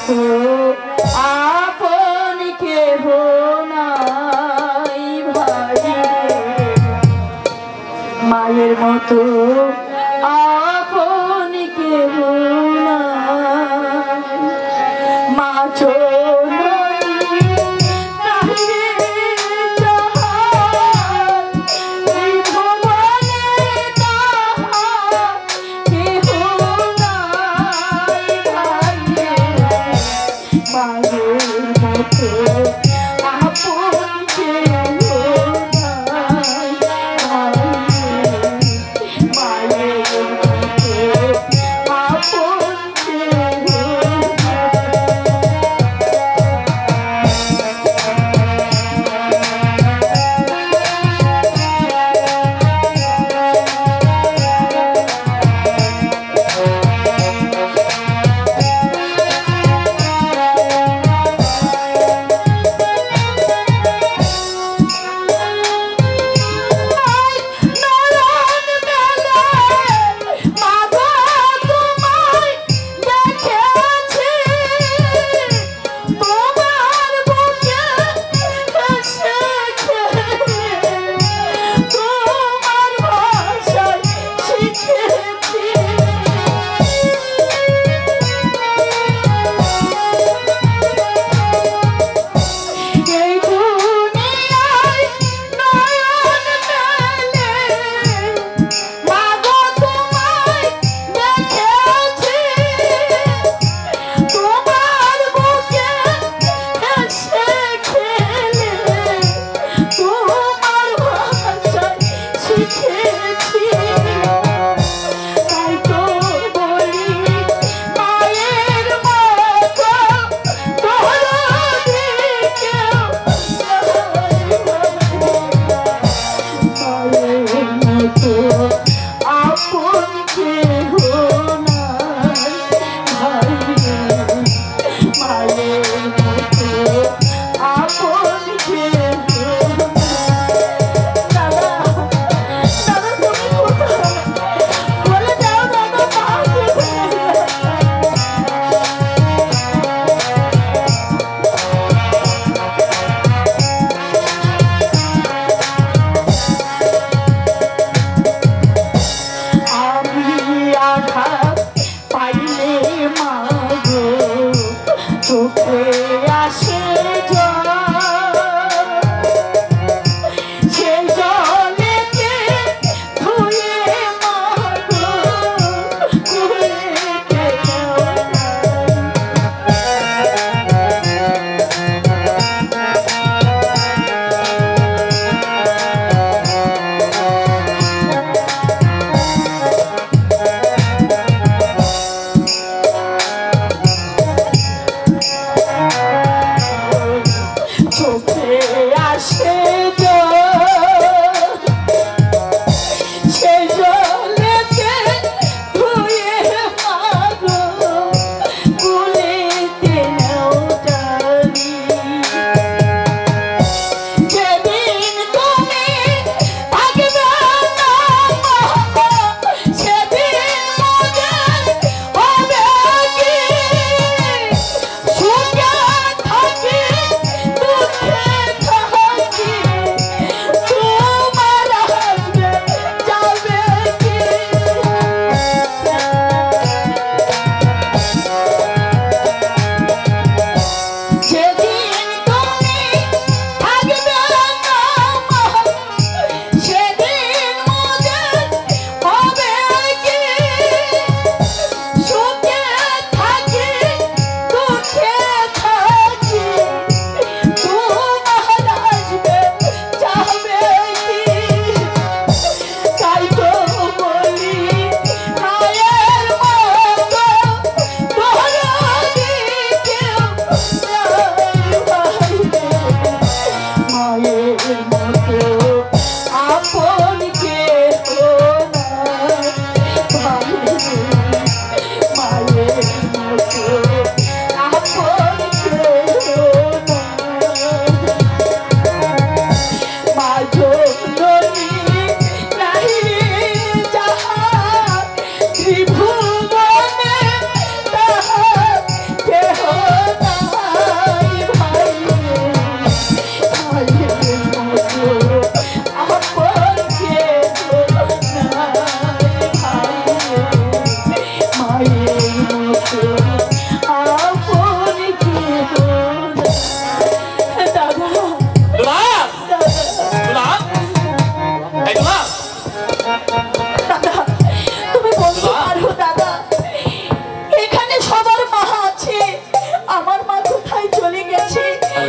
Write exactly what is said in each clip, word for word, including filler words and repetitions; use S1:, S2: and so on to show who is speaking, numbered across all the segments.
S1: মতো আপন কেহ নাই ভাই, মায়ের মতো আপন কেহ নাই। মা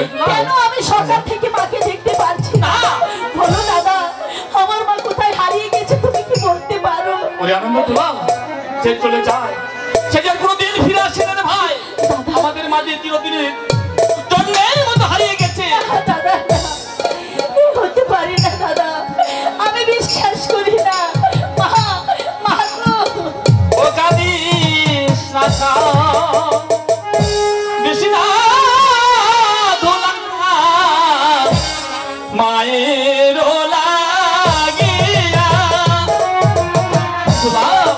S1: কেন আমি সকাল থেকে মাকে দেখতে পারছি না? বলো দাদা, আমার মা কোথায় হারিয়ে গেছে তুমি কি বলতে পারো?
S2: ওরে আনন্দ দুলাল, সে চলে যায়, সে যে কোনোদিন ফিরে আসে না রে ভাই। আমাদের মাঝে চিরদিনের জন্মের মতো হারিয়ে গেছে।
S1: দাদা, এ হতে পারে না দাদা, আমি বিশ্বাস করি না। মা, মা গো।
S2: ও কাঁদিস না বেশি না দোলা, মায়ের লাগিয়া দুলাল।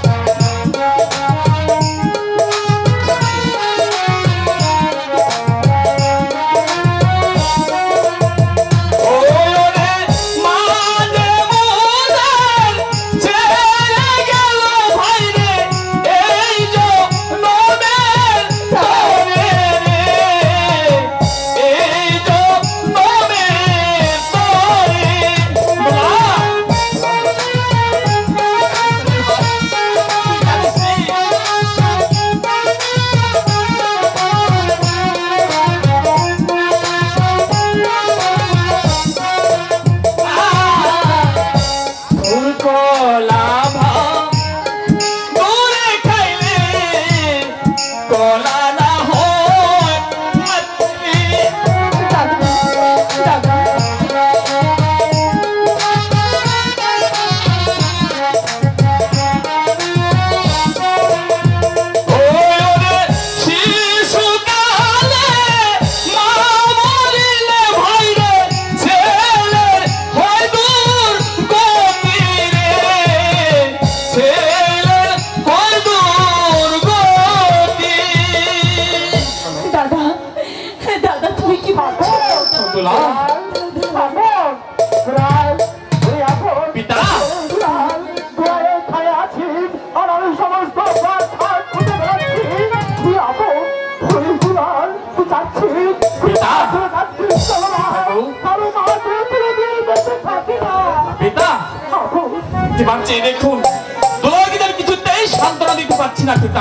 S2: দেখুন দোলাকে আমি কিছুতেই সান্ত্বনা দিতে পারছি না পিতা।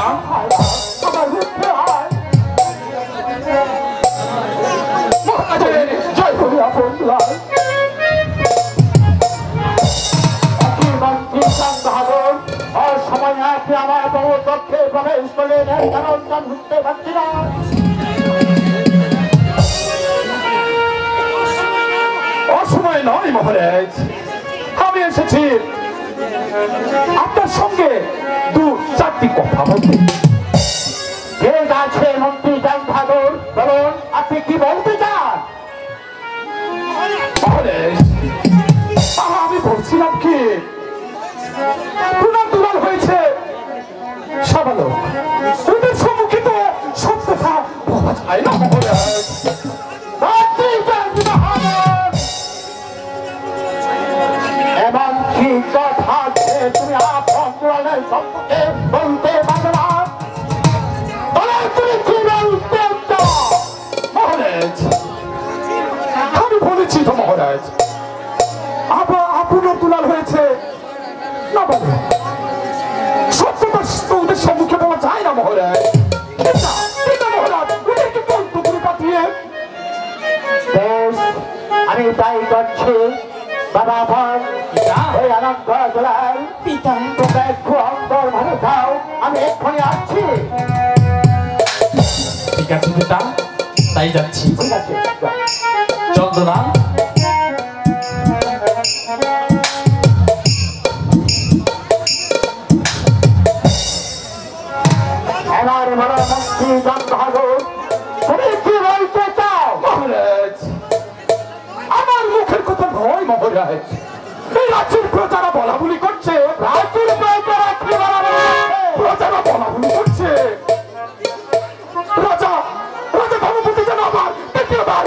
S3: অসময় নয় মহারাজ, আমি এসেছি আপনার সঙ্গে দু চারটি কথা বলতে। কে আছে মন্ত্রী চান ঠাকুর, বলুন আপনি কি বলতে চান? আমি বলছিলাম কি প্রণাম দুলাল হয়েছে সাবালক, ওদের সম্মুখে তো সব কথা বলা যায় না মহারাজ। এমন কি কথা তুমি আপন দুলালের সম্মুখে বলতে পারো না? তুমি কি বলতে চাও মহারাজ? আমি বলেছি তো মহারাজ, আপনার দুলাল হয়েছে না বলো, সব কথা ওদের সম্মুখে বলা যায় না মহারাজ। মহারাজ ওদেরকে বলতো করে পাঠিয়ে বেশ আমি তাই করছি। বাবা ভাই এই আনন্দ দুলাল পিতা তোমরা একটু অন্তর ভালো খাও, আমি এক্ষুনি আসছি।
S2: ঠিক আছে পিতা, তাই যাচ্ছি।
S3: ঠিক আছে
S2: চল দুলাল।
S3: এবার বলো মন্ত্রী চান ঠাকুর, তুমি কি বলতে চাও? মহারাজ আমার মুখের কথা ভয় মহারাজ, এই রাজ্যের প্রজারা বলা বলি করছে, রাজ্যের প্রজারা কি বলা বলি প্রজারা বলা বলি করছে রাজা রাজা ধর্মপতি যেন আবার দ্বিতীয়বার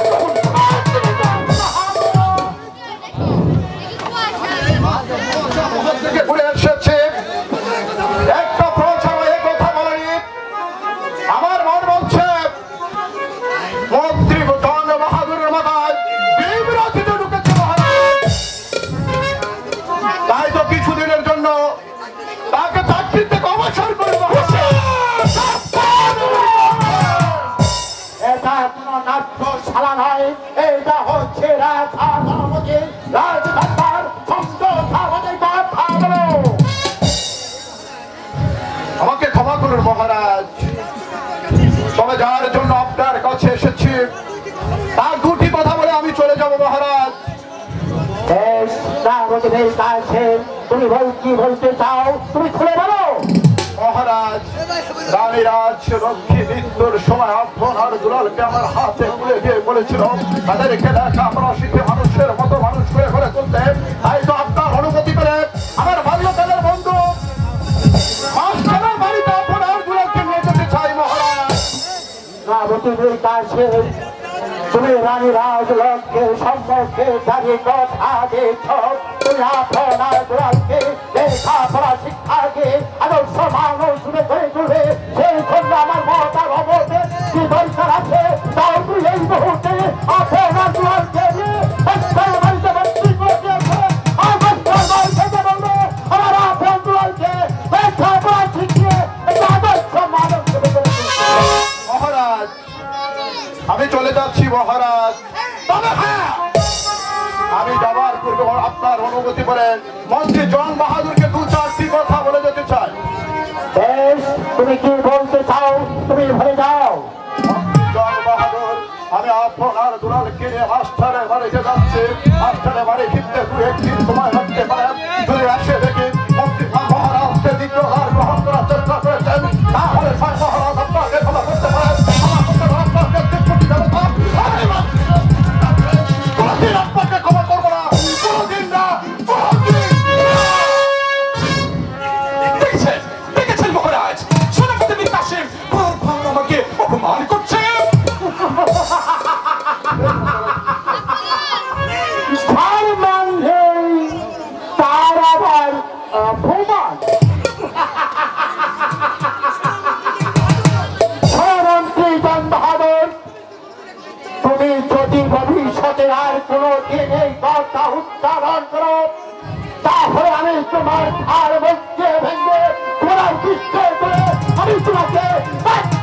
S3: ঘুরে এসেছে। একটা প্রজা এ কথা বলেনি, আমার মন বলছে মন্ত্রী জন বাহাদুরের মাথায় বিভ্রান্তিতে ঢুকেছে মহারাজ। তাই তো কিছুদিনের জন্য তাকে চাকরি থেকে অবসর করব। এটা নাট্য খেলা নয়, এটা হচ্ছে রাজা ধর্মকে রাজধার ছন্দ সাধনের কথা বলো। আমাকে ক্ষমা করুন মহারাজ, তবে যার জন্য আপনার কাছে এসেছি তার দুটি কথা বলে আমি চলে যাব মহারাজ। তুমি কি বলতে চাও তুমি খুলে বলো। মহারাজ, রানীরাজ রক্ষী মৃত্যুর সময় আপনার দুলালকে আমার হাতে তুলে দিয়ে বলেছিল তাদেরকে লেখাপড়া শিখে মানুষের মতো মানুষ করে করে তুলতে। তাই তো আপনার অনুমতি করে আমার বাল্যকালের বন্ধু মাস্টারের বাড়িতে আপনার দুলালকে নিয়ে যেতে চাই মহারাজ। রাবতীর কাছে তুমি রানীরাজ লক্ষ্যের সম্মুখে দাঁড়িয়ে কথা দিয়েছ। তুমি আপনার দুলালকে লেখাপড়া শিক্ষাকে আদর্শ মানুষ করে তুলবে, সেই জন্য আমার মমতা ভবতে কি দরকার আছে তাও তুই এই মুহূর্তে আপনার দুলালকে নিয়ে মাস্টারের বাড়িতে ভর্তি করে দিয়েছে। আর মাস্টার বাড়ি থেকে বলবে আমার আপনার দুলালকে লেখাপড়া শিখিয়ে একটা আদর্শ মানুষ করে তুলবে। মহারাজ, আমি চলে যাচ্ছি মহারাজ, তবে হ্যাঁ আমি যাবার পূর্বে আপনার অনুমতি করে মন্ত্রী জন বাহাদুরকে দু চারটি কথা বলে যেতে চাই। বেশ, তুমি কি বলতে চাও তুমি ভরে যাও। মন্ত্রী জন বাহাদুর, আমি আপনার দুলালকে নিয়ে মাস্টারের বাড়িতে যাচ্ছি। মাস্টারের বাড়ি ফিরতে দু একদিন সময় লাগতে পারে। যদি আসে দেখি মন্ত্রী মহারাজকে দ্বিতীয়বার গ্রহণ করার চেষ্টা করেছেন, তাহলে ছয় মহারাজ আপনাকে ক্ষমা করতে পারেন। আপনাকে ক্ষমা করবো না, কোনদিন না,
S2: দেখেছেন দেখেছেন মহারাজ, সেনাপতি বীর কাসেম বারবার আমাকে অপমান করছে।
S3: তার আবার অপমান। মন্ত্রী জন বাহাদুর, তুমি যদি ভবিষ্যতে আর কোনো দিন এই কথা উচ্চারণ করো তাহলে আমি তোমার ঘাড় মধ্যে ভেঙে তোমার বিশ্ব করে আমি তোমাকে